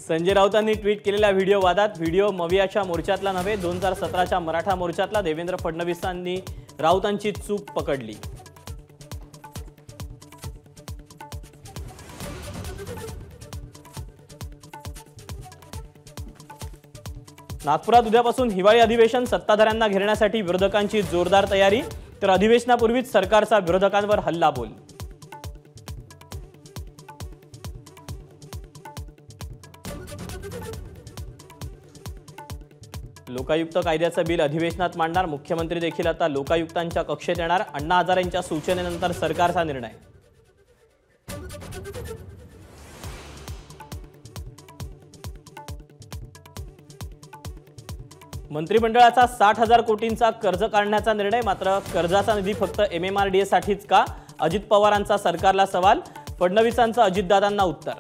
संजय राऊतांनी ट्विट केलेल्या व्हिडिओ वादात व्हिडिओ मवियाच्या मोर्चातला नव्हे 2017च्या मराठा मोर्चातला देवेंद्र फडणवीसांनी राऊतांची चूक पकडली। नागपुरात उद्यापासून हिवाळी अधिवेशन, सत्ताधाऱ्यांना घेरण्यासाठी विरोधकांची जोरदार तयारी, तर अधिवेशनापूर्वीच सरकारचा विरोधकांवर हल्लाबोल। लोकायुक्त कायद्याचं बिल अधिवेशनात मांडणार, मुख्यमंत्री देखील आता लोकायुक्तांच्या कक्षेत येणार। अण्णा हजारेंच्या सूचनेनंतर सरकारचा निर्णय। मंत्रिमंडळाचा 60,000 कोटींचा कर्ज काढण्याचा निर्णय, मात्र कर्जाचा निधी फक्त MMRDA साठीच का? अजित पवारांचा सरकारला सवाल, फडणवीसांचं अजितदादांना उत्तर।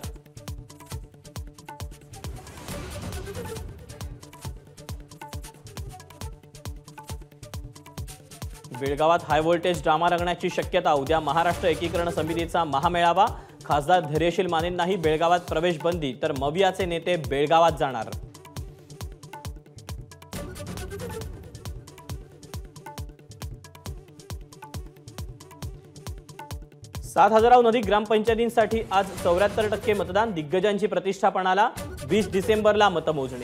बेळगावात हाय व्होल्टेज ड्रामा रंगण्याची शक्यता, उद्या महाराष्ट्र एकीकरण समितीचा महामेळावा, खासदार धैर्यशील मानेंनाही बेळगावात प्रवेश बंदी, तर मवियाचे नेते बेळगावात जाणार। 7,000 अधिक ग्रामपंचायतींसाठी आज 74% मतदान, दिग्गजांची प्रतिष्ठा पणाला, 20 डिसेंबरला मतमोजणी।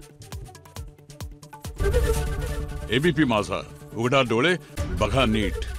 एबीपी माझा, उघडा डोळे बघा नीट।